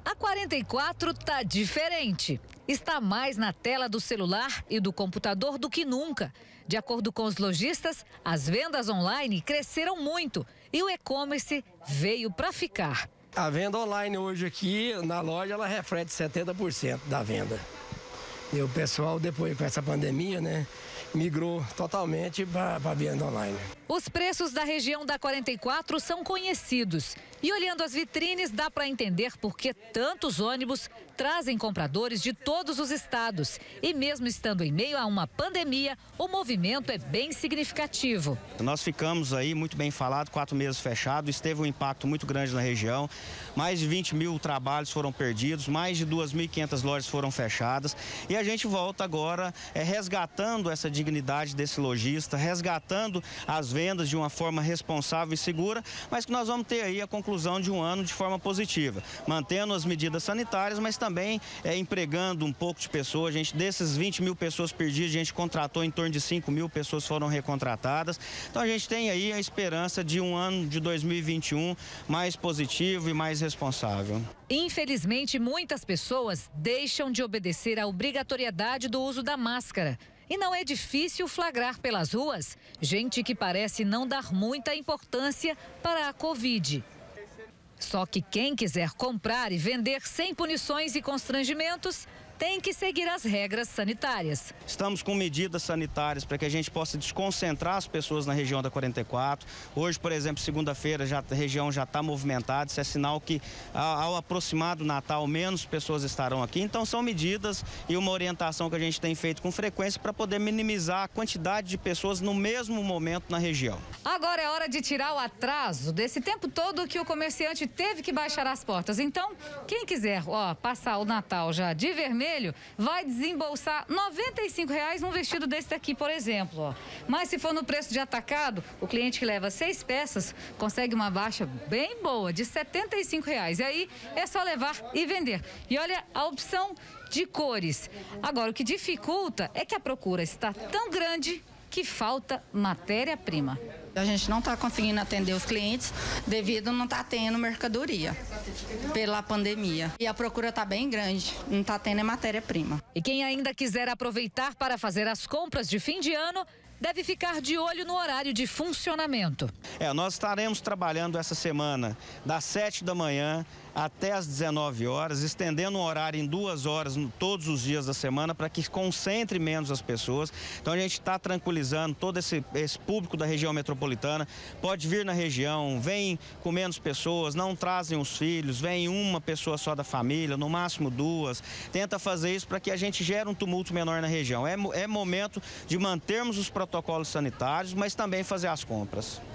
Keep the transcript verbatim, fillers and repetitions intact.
A quarenta e quatro tá diferente. Está mais na tela do celular e do computador do que nunca. De acordo com os lojistas, as vendas online cresceram muito e o e-commerce veio para ficar. A venda online hoje aqui na loja, ela reflete setenta por cento da venda. E o pessoal, depois com essa pandemia, né, migrou totalmente para a venda online. Os preços da região da quarenta e quatro são conhecidos. E olhando as vitrines, dá para entender por que tantos ônibus trazem compradores de todos os estados. E mesmo estando em meio a uma pandemia, o movimento é bem significativo. Nós ficamos aí, muito bem falado, quatro meses fechados. Isso teve um impacto muito grande na região. Mais de vinte mil trabalhos foram perdidos, mais de duas mil e quinhentas lojas foram fechadas. E a gente volta agora é, resgatando essa dignidade desse lojista, resgatando as vendas de uma forma responsável e segura, mas que nós vamos ter aí a conclusão de um ano de forma positiva, mantendo as medidas sanitárias, mas também é, empregando um pouco de pessoas. A gente, desses vinte mil pessoas perdidas, a gente contratou em torno de cinco mil pessoas foram recontratadas. Então a gente tem aí a esperança de um ano de dois mil e vinte e um mais positivo e mais responsável. Infelizmente, muitas pessoas deixam de obedecer à obrigatoriedade do uso da máscara. E não é difícil flagrar pelas ruas gente que parece não dar muita importância para a Covid. Só que quem quiser comprar e vender sem punições e constrangimentos tem que seguir as regras sanitárias. Estamos com medidas sanitárias para que a gente possa desconcentrar as pessoas na região da quarenta e quatro. Hoje, por exemplo, segunda-feira, já, a região já está movimentada. Isso é sinal que, ao aproximar do Natal, menos pessoas estarão aqui. Então, são medidas e uma orientação que a gente tem feito com frequência para poder minimizar a quantidade de pessoas no mesmo momento na região. Agora é hora de tirar o atraso desse tempo todo que o comerciante teve que baixar as portas. Então, quem quiser ó, passar o Natal já de vermelho, vai desembolsar noventa e cinco reais num vestido desse daqui, por exemplo. Ó. Mas se for no preço de atacado, o cliente que leva seis peças consegue uma baixa bem boa, de setenta e cinco reais. E aí é só levar e vender. E olha a opção de cores. Agora, o que dificulta é que a procura está tão grande que falta matéria-prima. A gente não está conseguindo atender os clientes devido a não estar tá tendo mercadoria pela pandemia. E a procura está bem grande, não está tendo matéria-prima. E quem ainda quiser aproveitar para fazer as compras de fim de ano, deve ficar de olho no horário de funcionamento. É, nós estaremos trabalhando essa semana das sete da manhã até as dezenove horas, estendendo o horário em duas horas no, todos os dias da semana para que concentre menos as pessoas. Então a gente está tranquilizando todo esse, esse público da região metropolitana. Pode vir na região, vem com menos pessoas, não trazem os filhos, vem uma pessoa só da família, no máximo duas. Tenta fazer isso para que a gente gere um tumulto menor na região. É, é momento de mantermos os protocolos sanitários, mas também fazer as compras.